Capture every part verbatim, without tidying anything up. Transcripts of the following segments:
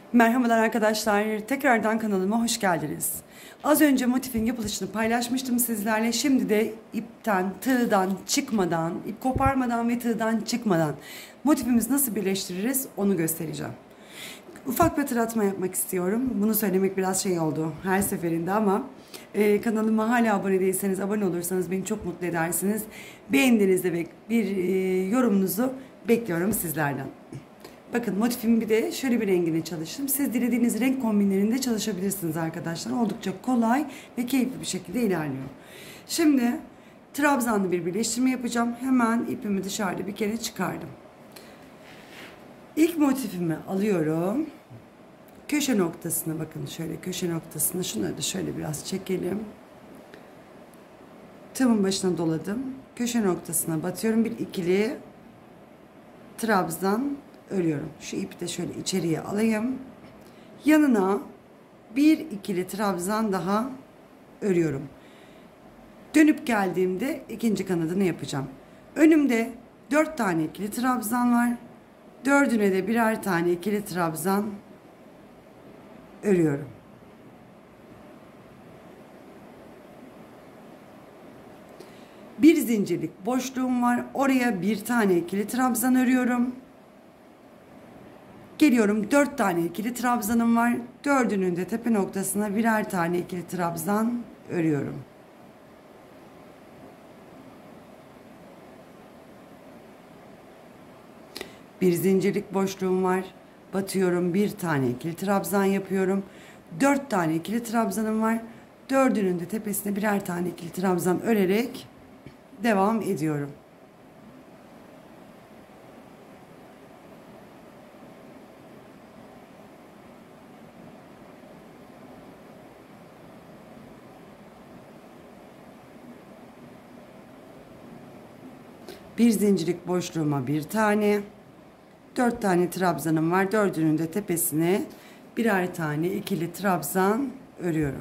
Merhabalar arkadaşlar. Tekrardan kanalıma hoş geldiniz. Az önce motifin yapılışını paylaşmıştım sizlerle. Şimdi de ipten, tığdan çıkmadan, ip koparmadan ve tığdan çıkmadan motifimizi nasıl birleştiririz onu göstereceğim. Ufak bir hatırlatma yapmak istiyorum. Bunu söylemek biraz şey oldu her seferinde ama e, kanalıma hala abone değilseniz, abone olursanız beni çok mutlu edersiniz. Beğendiğinizde ve bir e, yorumunuzu bekliyorum sizlerden. Bakın motifimi bir de şöyle bir rengine çalıştım. Siz dilediğiniz renk kombinlerinde çalışabilirsiniz arkadaşlar. Oldukça kolay ve keyifli bir şekilde ilerliyor. Şimdi trabzanlı bir birleştirme yapacağım. Hemen ipimi dışarıda bir kere çıkardım. İlk motifimi alıyorum. Köşe noktasına bakın, şöyle köşe noktasına şunları da şöyle biraz çekelim. Tığımın başına doladım. Köşe noktasına batıyorum. Bir ikili trabzan örüyorum. Şu ipi de şöyle içeriye alayım. Yanına bir ikili trabzan daha örüyorum. Dönüp geldiğimde ikinci kanadını yapacağım. Önümde dört tane ikili trabzan var. Dördüne de birer tane ikili trabzan örüyorum. Bir zincirlik boşluğum var. Oraya bir tane ikili trabzan örüyorum. Geliyorum, dört tane ikili trabzanım var. Dördünün de tepe noktasına birer tane ikili trabzan örüyorum. Bir zincirlik boşluğum var. Batıyorum, bir tane ikili trabzan yapıyorum. Dört tane ikili trabzanım var. Dördünün de tepesine birer tane ikili trabzan örerek devam ediyorum. Bir zincirlik boşluğuma bir tane, dört tane trabzanım var. Dördünün de tepesine birer tane ikili trabzan örüyorum.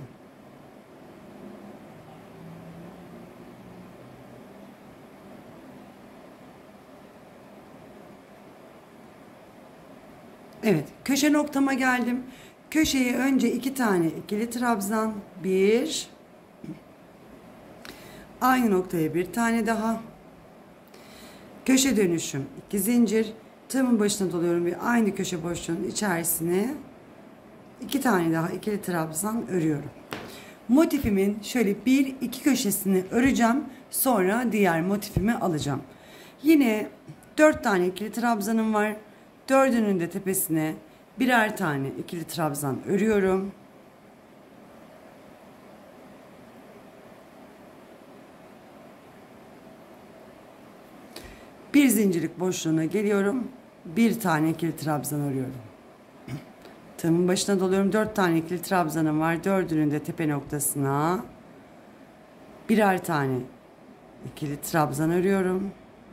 Evet, köşe noktama geldim. Köşeye önce iki tane ikili trabzan, bir, aynı noktaya bir tane daha. Köşe dönüşüm iki zincir, tığımın başına doluyorum ve aynı köşe boşluğunun içerisine iki tane daha ikili trabzan örüyorum. Motifimin şöyle bir iki köşesini öreceğim, sonra diğer motifimi alacağım. Yine dört tane ikili trabzanım var. Dördünün de tepesine birer tane ikili trabzan örüyorum. Bir zincirlik boşluğuna geliyorum. Bir tane ikili trabzan örüyorum. Tığımın başına doluyorum. Dört tane ikili trabzanım var. Dördünün de tepe noktasına birer tane ikili trabzan örüyorum.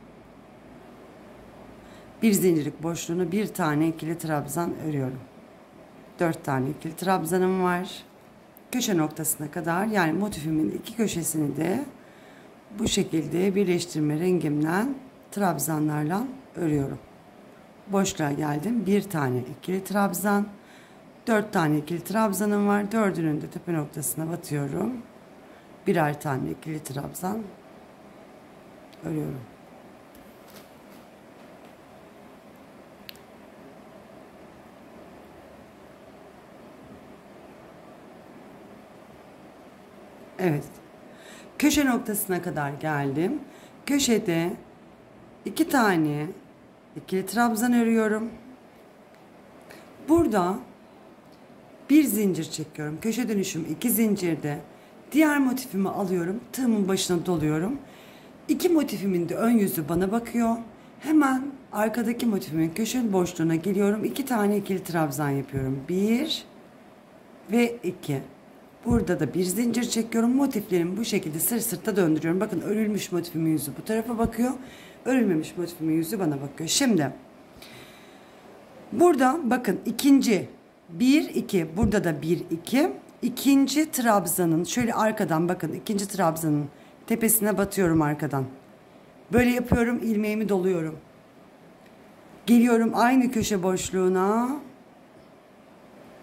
Bir zincirlik boşluğuna bir tane ikili trabzan örüyorum. Dört tane ikili trabzanım var. Köşe noktasına kadar, yani motifimin iki köşesini de bu şekilde birleştirme rengimden trabzanlarla örüyorum. Boşluğa geldim. Bir tane ikili trabzan. Dört tane ikili trabzanım var. Dördünün de tepe noktasına batıyorum. Birer tane ikili trabzan örüyorum. Evet. Köşe noktasına kadar geldim. Köşede iki tane ikili trabzan örüyorum. Burada bir zincir çekiyorum. Köşe dönüşüm iki zincirde. Diğer motifimi alıyorum. Tığımın başına doluyorum. İki motifimin de ön yüzü bana bakıyor. Hemen arkadaki motifimin köşe boşluğuna geliyorum. İki tane ikili trabzan yapıyorum. Bir ve iki. Burada da bir zincir çekiyorum. Motiflerimi bu şekilde sırt sırta döndürüyorum. Bakın, örülmüş motifimin yüzü bu tarafa bakıyor. Örülmemiş motifimin yüzü bana bakıyor. Şimdi burada bakın, ikinci bir iki, burada da bir iki. İkinci trabzanın şöyle arkadan, bakın, ikinci trabzanın tepesine batıyorum arkadan. Böyle yapıyorum, ilmeğimi doluyorum. Geliyorum aynı köşe boşluğuna.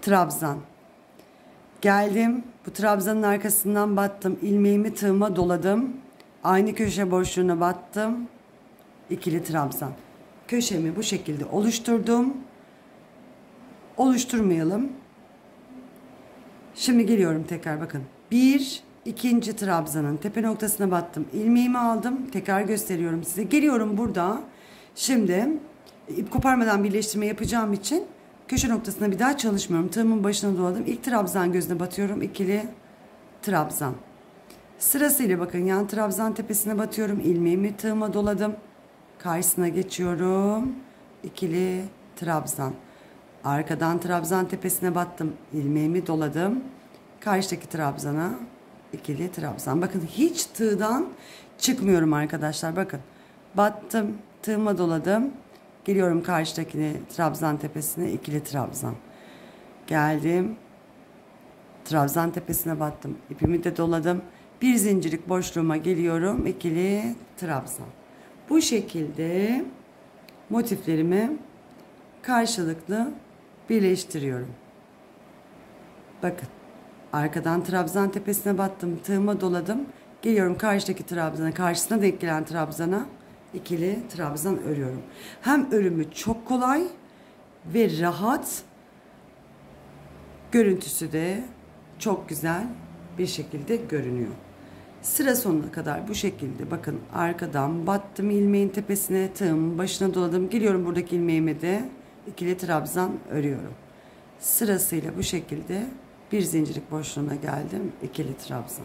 trabzan. Geldim. Bu trabzanın arkasından battım. İlmeğimi tığıma doladım. Aynı köşe boşluğuna battım. İkili trabzan. Köşemi bu şekilde oluşturdum. Oluşturmayalım. Şimdi geliyorum tekrar bakın. Bir, ikinci trabzanın tepe noktasına battım. İlmeğimi aldım. Tekrar gösteriyorum size. Geliyorum burada. Şimdi ip koparmadan birleştirme yapacağım için köşe noktasına bir daha çalışmıyorum. Tığımın başına doladım. İlk trabzan gözüne batıyorum. İkili trabzan. Sırasıyla bakın yan trabzan tepesine batıyorum. İlmeğimi tığıma doladım. Karşısına geçiyorum. İkili trabzan. Arkadan trabzan tepesine battım. İlmeğimi doladım. Karşıdaki trabzana ikili trabzan. Bakın hiç tığdan çıkmıyorum arkadaşlar. Bakın battım. Tığıma doladım. Geliyorum karşıdaki trabzan tepesine ikili trabzan. Geldim. Trabzan tepesine battım. İpimi de doladım. Bir zincirlik boşluğuma geliyorum. İkili trabzan. Bu şekilde motiflerimi karşılıklı birleştiriyorum. Bakın. Arkadan trabzan tepesine battım. Tığıma doladım. Geliyorum karşıdaki trabzana. Karşısına denk gelen trabzana ikili trabzan örüyorum. Hem örümü çok kolay ve rahat. Görüntüsü de çok güzel bir şekilde görünüyor. Sıra sonuna kadar bu şekilde bakın arkadan battım ilmeğin tepesine, tığımın başına doladım. Geliyorum buradaki ilmeğime de ikili trabzan örüyorum. Sırasıyla bu şekilde bir zincirlik boşluğuna geldim. İkili trabzan.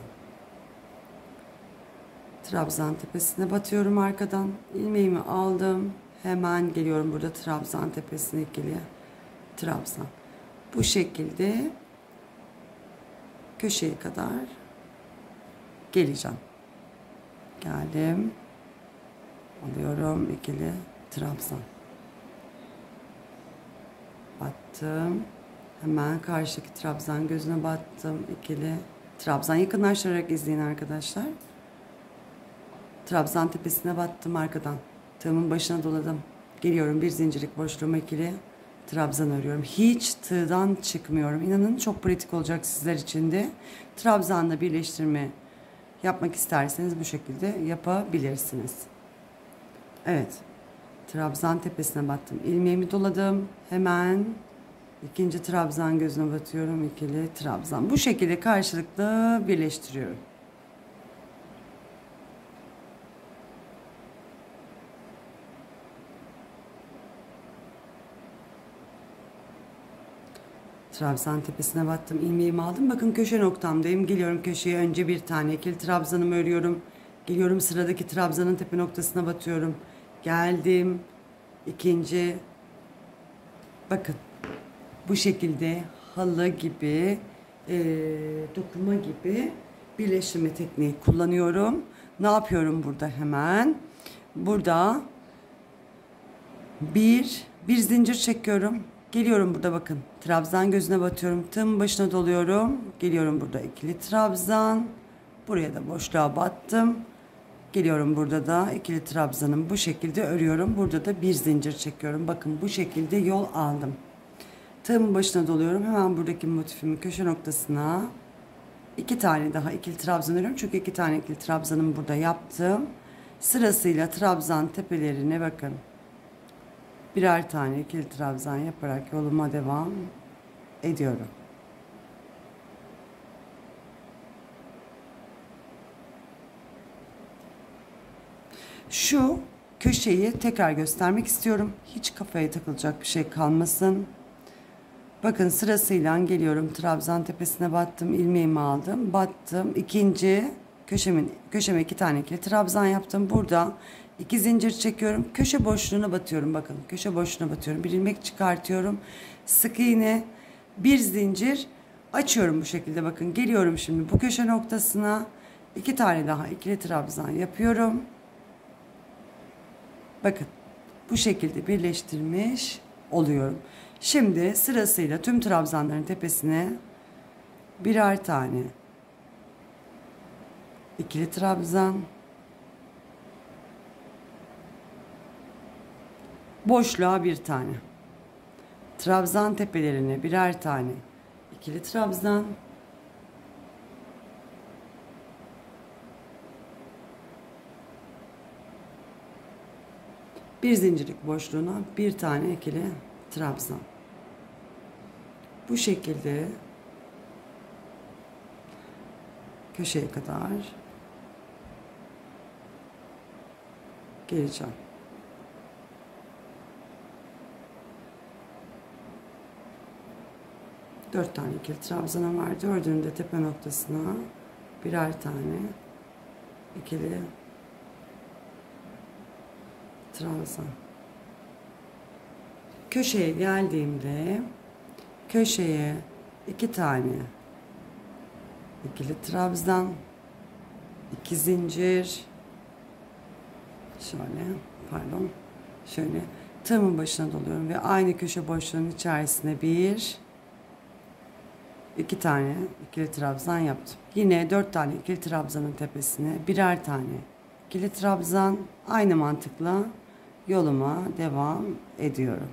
Trabzan tepesine batıyorum arkadan. İlmeğimi aldım. Hemen geliyorum burada trabzan tepesine ikili trabzan. Bu şekilde köşeye kadar geleceğim. Geldim. Alıyorum ikili trabzan. Battım. Hemen karşıdaki trabzan gözüne battım. İkili trabzan. Yakınlaştırarak izleyin arkadaşlar. Trabzan tepesine battım arkadan. Tığımın başına doladım. Geliyorum bir zincirlik boşluğuma ikili trabzan örüyorum. Hiç tığdan çıkmıyorum. İnanın çok pratik olacak sizler için de. Trabzanla birleştirme yapmak isterseniz bu şekilde yapabilirsiniz. Evet. Trabzan tepesine battım. İlmeğimi doladım. Hemen ikinci trabzan gözüne batıyorum. İkili trabzan. Bu şekilde karşılıklı birleştiriyorum. Trabzan tepesine battım. İlmeğimi aldım. Bakın köşe noktamdayım. Geliyorum köşeye önce bir tane ikili trabzanımı örüyorum. Geliyorum sıradaki trabzanın tepe noktasına batıyorum. Geldim. İkinci. Bakın. Bu şekilde halı gibi, e, dokuma gibi birleştirme tekniği kullanıyorum. Ne yapıyorum burada hemen? Burada bir, bir zincir çekiyorum. Geliyorum burada bakın. Trabzan gözüne batıyorum. Tığımın başına doluyorum. Geliyorum burada ikili trabzan. Buraya da boşluğa battım. Geliyorum burada da ikili trabzanımı bu şekilde örüyorum. Burada da bir zincir çekiyorum. Bakın bu şekilde yol aldım. Tığımın başına doluyorum. Hemen buradaki motifimin köşe noktasına iki tane daha ikili trabzan örüyorum. Çünkü iki tane ikili trabzanımı burada yaptım. Sırasıyla trabzan tepelerine bakın. Birer tane ikili trabzan yaparak yoluma devam ediyorum. Şu köşeyi tekrar göstermek istiyorum. Hiç kafaya takılacak bir şey kalmasın. Bakın sırasıyla geliyorum. Trabzan tepesine battım. İlmeğimi aldım. Battım. İkinci köşemin, köşeme iki tane ikili trabzan yaptım. Burada iki zincir çekiyorum. Köşe boşluğuna batıyorum. Bakın köşe boşluğuna batıyorum. Bir ilmek çıkartıyorum. Sık iğne. Bir zincir açıyorum bu şekilde. Bakın geliyorum şimdi bu köşe noktasına. iki tane daha ikili trabzan yapıyorum. Bakın bu şekilde birleştirmiş oluyorum. Şimdi sırasıyla tüm trabzanların tepesine birer tane ikili trabzan, boşluğa bir tane, trabzan tepelerine birer tane ikili trabzan, bir zincirlik boşluğuna bir tane ikili trabzan. Bu şekilde köşeye kadar geleceğim. Dört tane ikili trabzanım var. Dördünün de tepe noktasına birer tane ikili trabzan. Köşeye geldiğimde köşeye iki tane ikili trabzan, iki zincir, şöyle pardon şöyle tığımın başına doluyorum ve aynı köşe boşluğunun içerisine bir iki tane ikili trabzan yaptım. Yine dört tane ikili trabzanın tepesine birer tane ikili trabzan, aynı mantıkla yoluma devam ediyorum.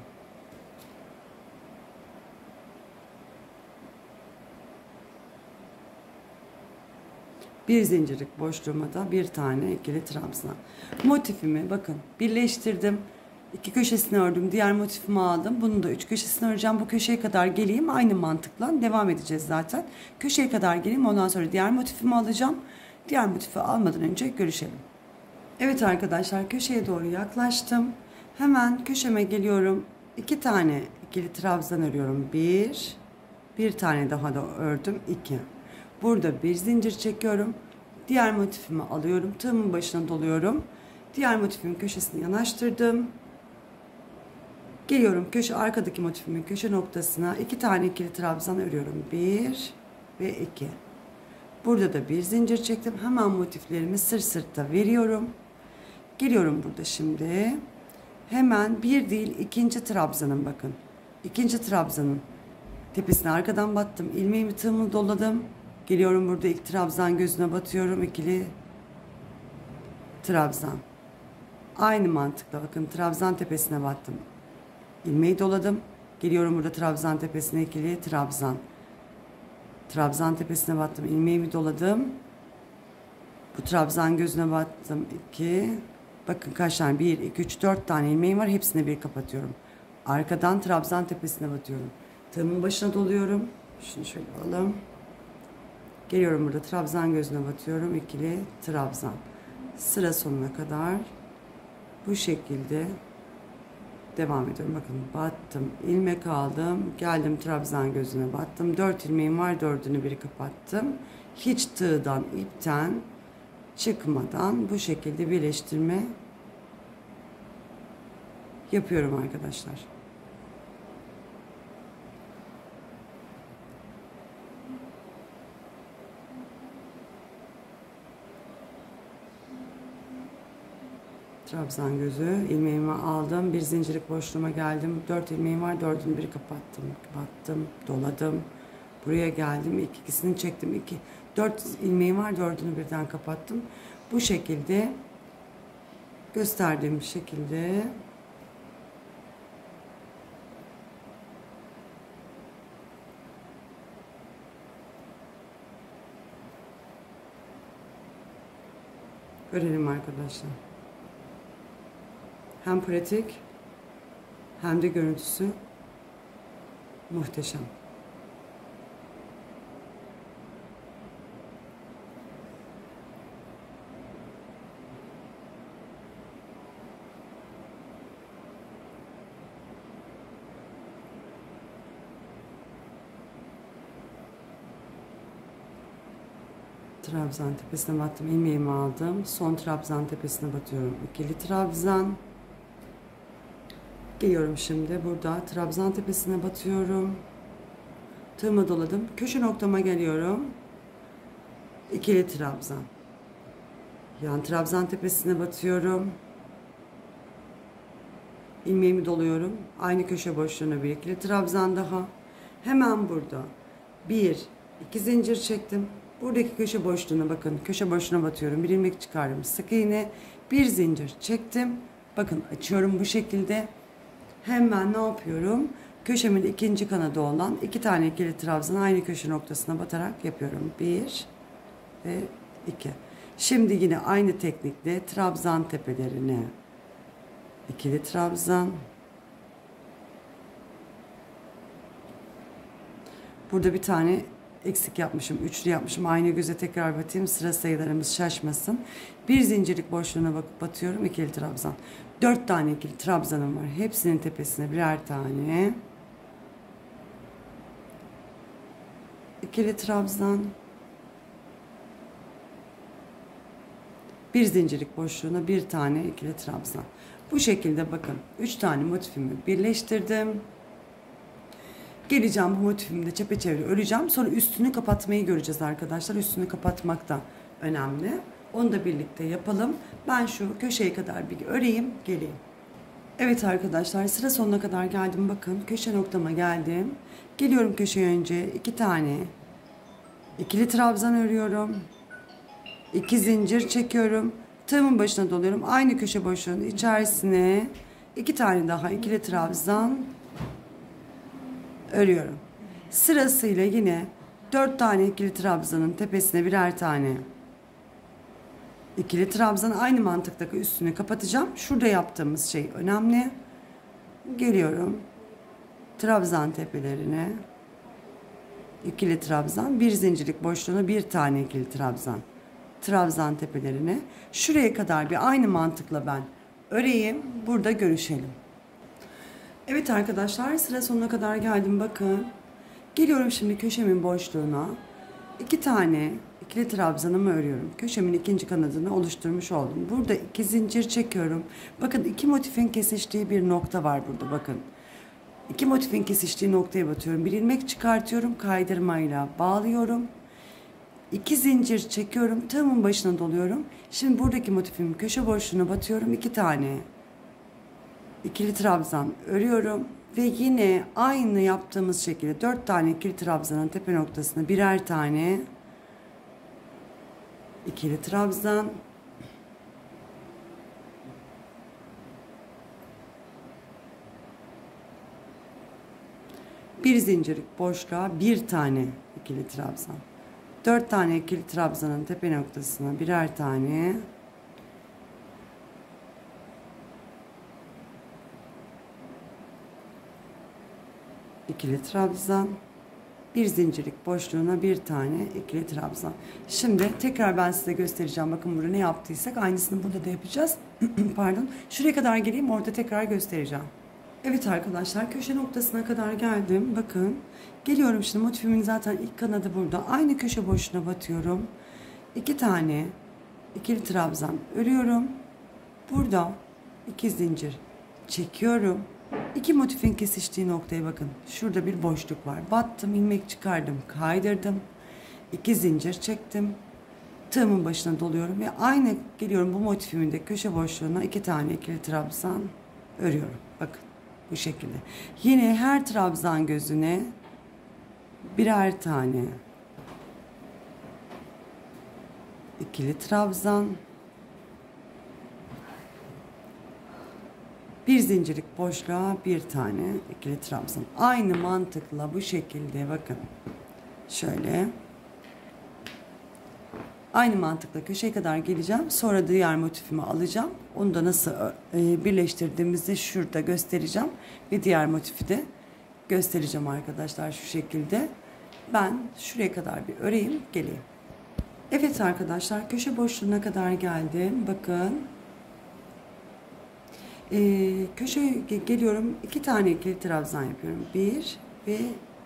Bir zincirlik boşluğuma da bir tane ikili trabzan. Motifimi bakın birleştirdim. İki köşesini ördüm. Diğer motifimi aldım. Bunun da üç köşesini öreceğim. Bu köşeye kadar geleyim. Aynı mantıkla devam edeceğiz zaten. Köşeye kadar geleyim. Ondan sonra diğer motifimi alacağım. Diğer motifi almadan önce görüşelim. Evet arkadaşlar, köşeye doğru yaklaştım. Hemen köşeme geliyorum. İki tane ikili trabzan örüyorum. Bir. Bir tane daha da ördüm. İki. Burada bir zincir çekiyorum. Diğer motifimi alıyorum. Tığımın başına doluyorum. Diğer motifimin köşesini yanaştırdım. Geliyorum köşe arkadaki motifimin köşe noktasına iki tane ikili trabzan örüyorum. Bir ve iki. Burada da bir zincir çektim. Hemen motiflerimi sırt sırta veriyorum. Geliyorum burada şimdi. Hemen bir değil ikinci trabzanın bakın. İkinci trabzanın tepesine arkadan battım. İlmeğimi tığımı doladım. Geliyorum burada ilk trabzan gözüne batıyorum. İkili trabzan. Aynı mantıkla bakın trabzan tepesine battım. İlmeği doladım. Geliyorum burada trabzan tepesine ikili trabzan. Trabzan tepesine battım. İlmeğimi doladım. Bu trabzan gözüne battım. iki. Bakın kaç tane? bir, iki, üç, dört tane ilmeğim var. Hepsine bir kapatıyorum. Arkadan trabzan tepesine batıyorum. Tığımın başına doluyorum. Şunu şöyle alalım. Geliyorum burada trabzan gözüne batıyorum. İkili trabzan. Sıra sonuna kadar bu şekilde devam ediyorum. Bakın battım. İlmek aldım. Geldim trabzan gözüne battım. dört ilmeğim var. Dördünü bir kapattım. Hiç tığdan, ipten çıkmadan bu şekilde birleştirme yapıyorum arkadaşlar. Trabzan gözü ilmeğimi aldım. Bir zincirlik boşluğuma geldim. Dört ilmeğim var. Dördünü bir kapattım. Battım. Doladım. Buraya geldim. İlk ikisini çektim. İki, dört ilmeğim var. Dördünü birden kapattım. Bu şekilde gösterdiğim şekilde görelim arkadaşlar. Hem pratik hem de görüntüsü muhteşem. Trabzan tepesine battım. İlmeğimi aldım. Son trabzan tepesine batıyorum. İkili trabzan. Geliyorum şimdi burada trabzan tepesine batıyorum. Tığımı doladım. Köşe noktama geliyorum. İkili trabzan. Yan trabzan tepesine batıyorum. İlmeğimi doluyorum. Aynı köşe boşluğuna bir ikili trabzan daha. Hemen burada bir iki zincir çektim. Buradaki köşe boşluğuna bakın. Köşe boşluğuna batıyorum. Bir ilmek çıkardım. Sık iğne. Bir zincir çektim. Bakın açıyorum bu şekilde. Hemen ne yapıyorum? köşemin ikinci kanadı olan iki tane ikili trabzan aynı köşe noktasına batarak yapıyorum. Bir ve iki. Şimdi yine aynı teknikle trabzan tepelerine ikili trabzan. Burada bir tane eksik yapmışım, üçlü yapmışım. Aynı göze tekrar batayım, sıra sayılarımız şaşmasın. Bir zincirlik boşluğuna bakıp batıyorum, ikili trabzan. Dört tane ikili trabzanım var. Hepsinin tepesine birer tane ikili trabzan. Bir zincirlik boşluğuna bir tane ikili trabzan. Bu şekilde bakın, üç tane motifimi birleştirdim. Geleceğim bu motifimde çepeçevre öreceğim. Sonra üstünü kapatmayı göreceğiz arkadaşlar. Üstünü kapatmak da önemli. Onu da birlikte yapalım. Ben şu köşeye kadar bir öreyim, geleyim. Evet arkadaşlar, sıra sonuna kadar geldim. Bakın köşe noktama geldim. Geliyorum köşeye, önce iki tane ikili trabzan örüyorum. İki zincir çekiyorum. Tığımın başına doluyorum. Aynı köşe boşluğunun içerisine iki tane daha ikili trabzan örüyorum. Sırasıyla yine dört tane ikili trabzanın tepesine birer tane ikili trabzan, aynı mantıktaki üstünü kapatacağım. Şurada yaptığımız şey önemli. Geliyorum trabzan tepelerine ikili trabzan, bir zincirlik boşluğuna bir tane ikili trabzan, trabzan tepelerine. Şuraya kadar bir aynı mantıkla ben öreyim, burada görüşelim. Evet arkadaşlar, sıra sonuna kadar geldim. Bakın geliyorum şimdi köşemin boşluğuna, iki tane ikili trabzanımı örüyorum. Köşemin ikinci kanadını oluşturmuş oldum. Burada iki zincir çekiyorum. Bakın iki motifin kesiştiği bir nokta var burada, bakın. İki motifin kesiştiği noktaya batıyorum. Bir ilmek çıkartıyorum, kaydırmayla bağlıyorum. İki zincir çekiyorum, tığımın başına doluyorum. Şimdi buradaki motifin köşe boşluğuna batıyorum. iki tane ikili trabzan örüyorum ve yine aynı yaptığımız şekilde dört tane ikili trabzanın tepe noktasına birer tane ikili trabzan, bir zincirlik boşluğa bir tane ikili trabzan, dört tane ikili trabzanın tepe noktasına birer tane ikili trabzan, bir zincirlik boşluğuna bir tane ikili trabzan. Şimdi tekrar ben size göstereceğim. Bakın burada ne yaptıysak aynısını burada da yapacağız. Pardon. Şuraya kadar geleyim, orada tekrar göstereceğim. Evet arkadaşlar, köşe noktasına kadar geldim. Bakın geliyorum şimdi, motifimin zaten ilk kanadı burada. Aynı köşe boşluğuna batıyorum. iki tane ikili trabzan örüyorum. Burada iki zincir çekiyorum. İki motifin kesiştiği noktaya bakın. Şurada bir boşluk var. Battım, ilmek çıkardım, kaydırdım. İki zincir çektim. Tığımın başına doluyorum ve aynı geliyorum bu motifimin de köşe boşluğuna iki tane ikili trabzan örüyorum. Bakın bu şekilde. Yine her trabzan gözüne birer tane ikili trabzan, bir zincirlik boşluğa bir tane ikili trabzan. Aynı mantıkla bu şekilde bakın. Şöyle. Aynı mantıkla köşeye kadar geleceğim. Sonra diğer motifimi alacağım. Onu da nasıl e, birleştirdiğimizi şurada göstereceğim. Ve diğer motifi de göstereceğim arkadaşlar şu şekilde. Ben şuraya kadar bir öreyim, geleyim. Evet arkadaşlar, köşe boşluğuna kadar geldim. Bakın. Ee, köşeye geliyorum, iki tane ikili trabzan yapıyorum, bir ve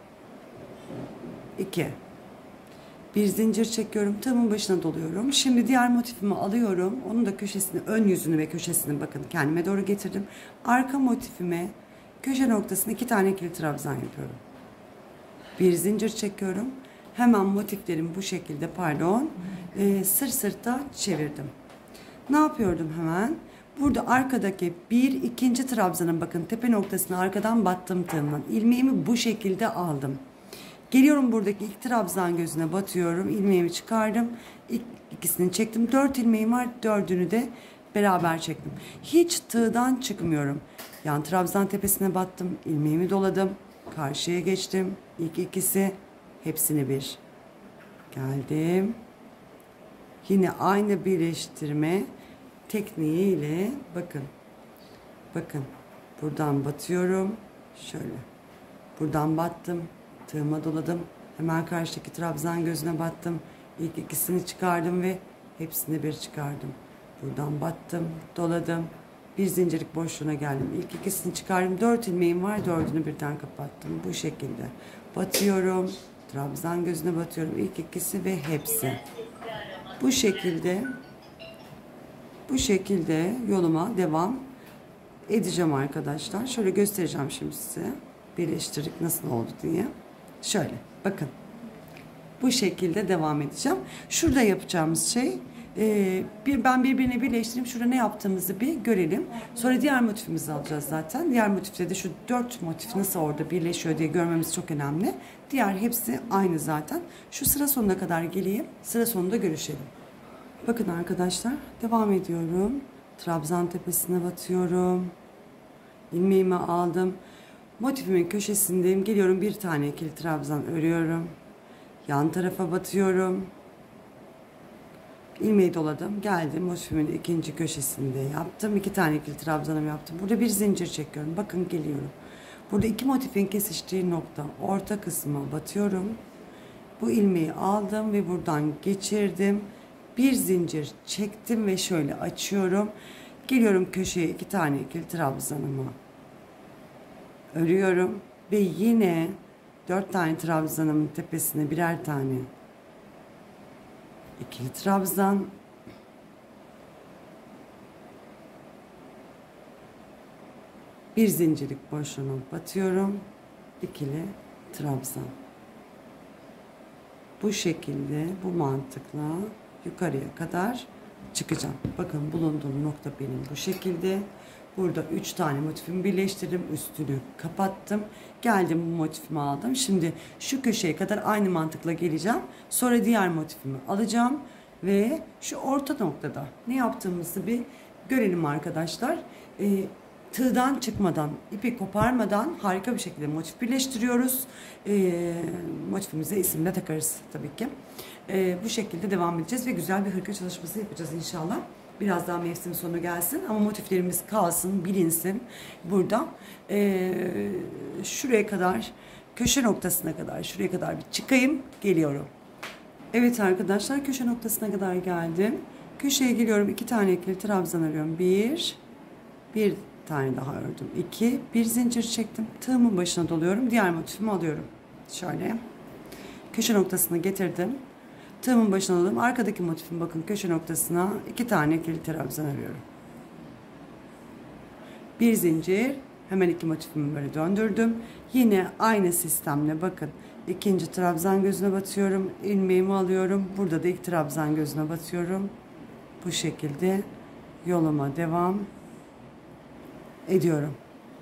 iki, bir zincir çekiyorum, tığımın başına doluyorum. Şimdi diğer motifimi alıyorum, onun da köşesini, ön yüzünü ve köşesini bakın kendime doğru getirdim. Arka motifime köşe noktasına iki tane ikili trabzan yapıyorum, bir zincir çekiyorum, hemen motiflerimi bu şekilde, pardon e, sırt sırta çevirdim. Ne yapıyordum hemen? Burada arkadaki bir ikinci trabzanın bakın tepe noktasına arkadan battım tığımdan. İlmeğimi bu şekilde aldım. Geliyorum buradaki ilk trabzan gözüne batıyorum. İlmeğimi çıkardım. İlk ikisini çektim. Dört ilmeğim var. Dördünü de beraber çektim. Hiç tığdan çıkmıyorum. Yan trabzan tepesine battım. İlmeğimi doladım. Karşıya geçtim. İlk ikisi, hepsini bir. Geldim. Yine aynı birleştirme tekniğiyle bakın. Bakın. Buradan batıyorum. Şöyle. Buradan battım. Tığıma doladım. Hemen karşıdaki trabzan gözüne battım. İlk ikisini çıkardım ve hepsini bir çıkardım. Buradan battım. Doladım. Bir zincirlik boşluğuna geldim. İlk ikisini çıkardım. Dört ilmeğim var. Dördünü birden kapattım. Bu şekilde. Batıyorum. Trabzan gözüne batıyorum. İlk ikisi ve hepsi. Bu şekilde bu şekilde yoluma devam edeceğim arkadaşlar. Şöyle göstereceğim şimdi size. Birleştirdik nasıl oldu diye. Şöyle bakın. Bu şekilde devam edeceğim. Şurada yapacağımız şey e, bir ben birbirine birleştireyim. Şurada ne yaptığımızı bir görelim. Sonra diğer motifimizi alacağız zaten. Diğer motifte de şu dört motif nasıl orada birleşiyor diye görmemiz çok önemli. Diğer hepsi aynı zaten. Şu sıra sonuna kadar geleyim. Sıra sonunda görüşelim. Bakın arkadaşlar devam ediyorum. Trabzan tepesine batıyorum. İlmeğimi aldım. Motifimin köşesindeyim. Geliyorum bir tane ikili trabzan örüyorum. Yan tarafa batıyorum. İlmeği doladım. Geldim motifimin ikinci köşesinde yaptım. İki tane ikili trabzanım yaptım. Burada bir zincir çekiyorum. Bakın geliyorum. Burada iki motifin kesiştiği nokta. Orta kısma batıyorum. Bu ilmeği aldım ve buradan geçirdim. Bir zincir çektim ve şöyle açıyorum. Geliyorum köşeye iki tane ikili trabzanımı örüyorum ve yine dört tane trabzanımın tepesine birer tane ikili trabzan, bir zincirlik boşluğuna batıyorum, ikili trabzan. Bu şekilde bu mantıkla yukarıya kadar çıkacağım. Bakın bulunduğum nokta benim bu şekilde. Burada üç tane motifimi birleştirdim. Üstünü kapattım. Geldim bu motifimi aldım. Şimdi şu köşeye kadar aynı mantıkla geleceğim. Sonra diğer motifimi alacağım. Ve şu orta noktada ne yaptığımızı bir görelim arkadaşlar. Ee, tığdan çıkmadan, ipi koparmadan harika bir şekilde motif birleştiriyoruz. Ee, motifimize isimle takarız tabii ki. Ee, bu şekilde devam edeceğiz ve güzel bir hırka çalışması yapacağız inşallah. Biraz daha mevsim sonu gelsin ama motiflerimiz kalsın, bilinsin burada. Ee, şuraya kadar, köşe noktasına kadar, şuraya kadar bir çıkayım, geliyorum. Evet arkadaşlar, köşe noktasına kadar geldim. Köşeye geliyorum, iki tane ikili trabzan örüyorum. Bir, bir tane daha ördüm. İki, bir zincir çektim. Tığımın başına doluyorum, diğer motifimi alıyorum. Şöyle. Köşe noktasına getirdim. Tığımın başına alalım. Arkadaki motifim bakın köşe noktasına iki tane ikili trabzan örüyorum. Bir zincir. Hemen iki motifimi böyle döndürdüm. Yine aynı sistemle bakın. İkinci trabzan gözüne batıyorum. İlmeğimi alıyorum. Burada da ilk trabzan gözüne batıyorum. Bu şekilde yoluma devam ediyorum.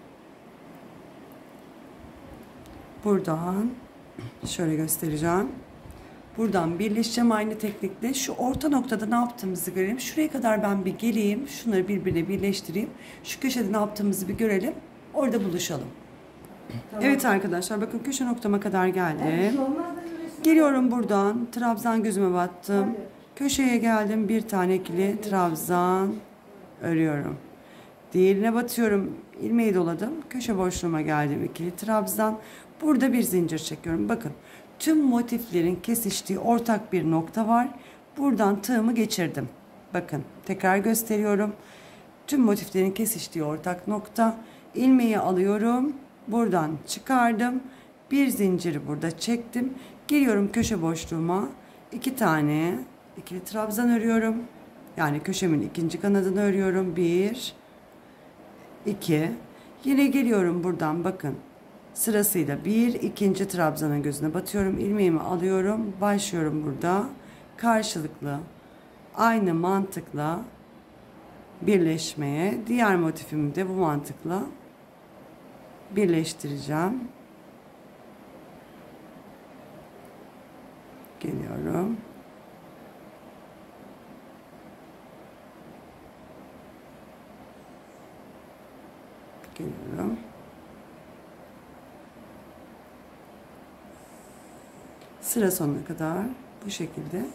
Buradan şöyle göstereceğim. Buradan birleşeceğim aynı teknikle. Şu orta noktada ne yaptığımızı görelim. Şuraya kadar ben bir geleyim. Şunları birbirine birleştireyim. Şu köşede ne yaptığımızı bir görelim. Orada buluşalım. Tamam. Evet arkadaşlar bakın köşe noktama kadar geldim. Geliyorum buradan. Trabzan gözüme battım. Köşeye geldim. Bir tane ikili trabzan örüyorum. Diğerine batıyorum. İlmeği doladım. Köşe boşluğuma geldim. İkili trabzan. Burada bir zincir çekiyorum. Bakın. Tüm motiflerin kesiştiği ortak bir nokta var. Buradan tığımı geçirdim. Bakın tekrar gösteriyorum. Tüm motiflerin kesiştiği ortak nokta. İlmeği alıyorum. Buradan çıkardım. Bir zinciri burada çektim. Geliyorum köşe boşluğuma. İki tane ikili trabzan örüyorum. Yani köşemin ikinci kanadını örüyorum. Bir, iki. Yine geliyorum buradan bakın. Sırasıyla bir, ikinci trabzanın gözüne batıyorum. İlmeğimi alıyorum. Başlıyorum burada. Karşılıklı aynı mantıkla birleşmeye. Diğer motifimi de bu mantıkla birleştireceğim. Geliyorum. Geliyorum. Sıra sonuna kadar bu şekilde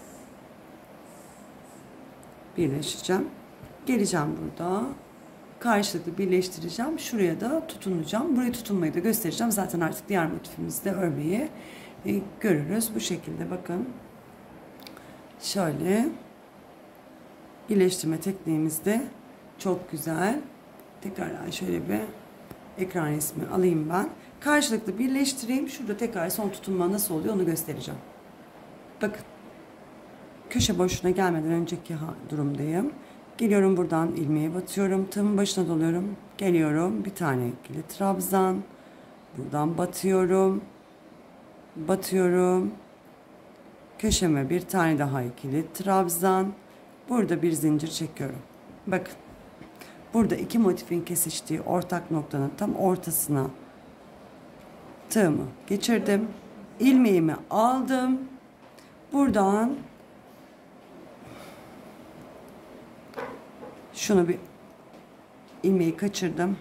birleşeceğim. Geleceğim burada. Karşılıklı birleştireceğim. Şuraya da tutunacağım. Buraya tutunmayı da göstereceğim. Zaten artık diğer motifimizde örmeyi e, görürüz. Bu şekilde bakın. Şöyle birleştirme tekniğimizde çok güzel. Tekrardan şöyle bir ekran resmi alayım ben. Karşılıklı birleştireyim. Şurada tekrar son tutunma nasıl oluyor onu göstereceğim. Bakın. Köşe boşluğuna gelmeden önceki durumdayım. Geliyorum buradan ilmeğe batıyorum. Tığımın başına doluyorum. Geliyorum. Bir tane ikili trabzan. Buradan batıyorum. Batıyorum. Köşeme bir tane daha ikili trabzan. Burada bir zincir çekiyorum. Bakın. Burada iki motifin kesiştiği ortak noktanın tam ortasına tığımı geçirdim. İlmeğimi aldım. Buradan şunu bir ilmeği kaçırdım.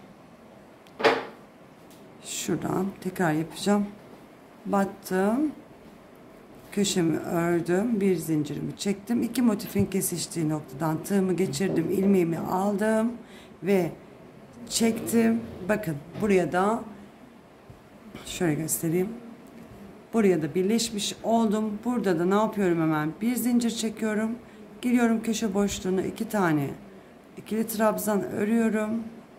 Şuradan tekrar yapacağım. Battım. Köşemi ördüm. Bir zincirimi çektim. İki motifin kesiştiği noktadan tığımı geçirdim. İlmeğimi aldım ve çektim. Bakın buraya da şöyle göstereyim. Buraya da birleşmiş oldum. Burada da ne yapıyorum hemen? Bir zincir çekiyorum. Giriyorum köşe boşluğuna iki tane ikili trabzan örüyorum.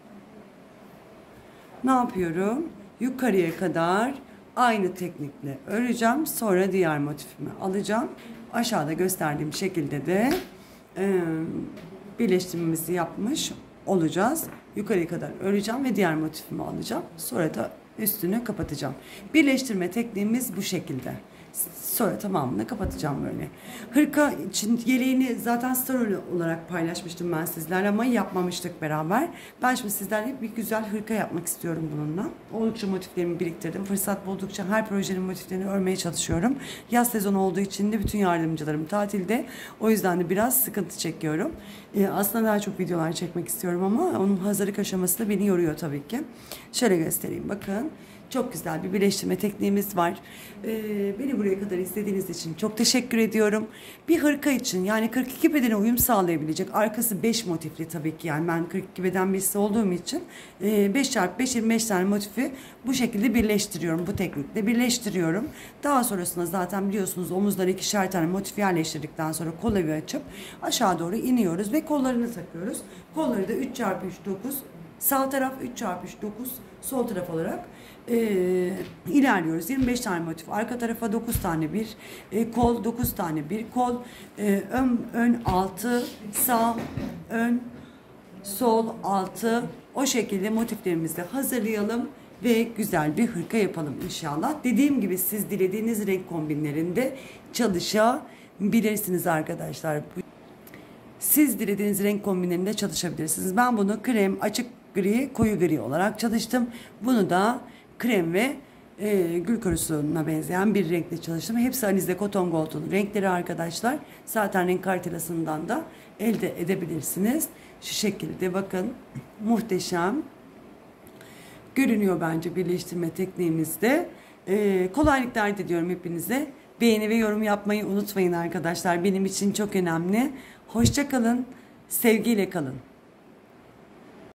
Ne yapıyorum? Yukarıya kadar aynı teknikle öreceğim. Sonra diğer motifimi alacağım. Aşağıda gösterdiğim şekilde de e, birleştirmemizi yapmış olacağız. Yukarıya kadar öreceğim ve diğer motifimi alacağım. Sonra da üstünü kapatacağım. Birleştirme tekniğimiz bu şekilde. Sonra tamamını kapatacağım böyle. Hırka için yeleğini zaten story olarak paylaşmıştım ben sizlerle ama yapmamıştık beraber. Ben şimdi sizlerle bir güzel hırka yapmak istiyorum bununla. Oldukça motiflerimi biriktirdim. Fırsat buldukça her projenin motiflerini örmeye çalışıyorum. Yaz sezonu olduğu için de bütün yardımcılarım tatilde. O yüzden de biraz sıkıntı çekiyorum. Ee, aslında daha çok videolar çekmek istiyorum ama onun hazırlık aşaması da beni yoruyor tabii ki. Şöyle göstereyim bakın. Çok güzel bir birleştirme tekniğimiz var. Ee, beni buraya kadar izlediğiniz için çok teşekkür ediyorum. Bir hırka için yani kırk iki bedene uyum sağlayabilecek arkası beş motifli tabii ki yani ben kırk iki beden birisi olduğum için e, beş çarpı beş yirmi beş tane motifi bu şekilde birleştiriyorum. Bu teknikle birleştiriyorum. Daha sonrasında zaten biliyorsunuz omuzlara ikişer tane motif yerleştirdikten sonra kolayı açıp aşağı doğru iniyoruz ve kollarını takıyoruz. Kolları da üç çarpı üç dokuz. Sağ taraf üç çarpı üç dokuz, sol taraf olarak e, ilerliyoruz. yirmi beş tane motif. Arka tarafa dokuz tane bir, e, kol dokuz tane bir kol, e, ön ön altı, sağ ön, sol altı. O şekilde motiflerimizi hazırlayalım ve güzel bir hırka yapalım inşallah. Dediğim gibi siz dilediğiniz renk kombinlerinde çalışabilirsiniz arkadaşlar. Siz dilediğiniz renk kombinlerinde çalışabilirsiniz. Ben bunu krem, açık gri, koyu gri olarak çalıştım. Bunu da krem ve e, gül kurusuna benzeyen bir renkle çalıştım. Hepsi Alize Cotton Gold'un renkleri arkadaşlar. Zaten renk kartelasından da elde edebilirsiniz. Şu şekilde bakın muhteşem görünüyor bence birleştirme tekniğimizde. E, kolaylıklar diliyorum hepinize. Beğeni ve yorum yapmayı unutmayın arkadaşlar. Benim için çok önemli. Hoşça kalın, sevgiyle kalın.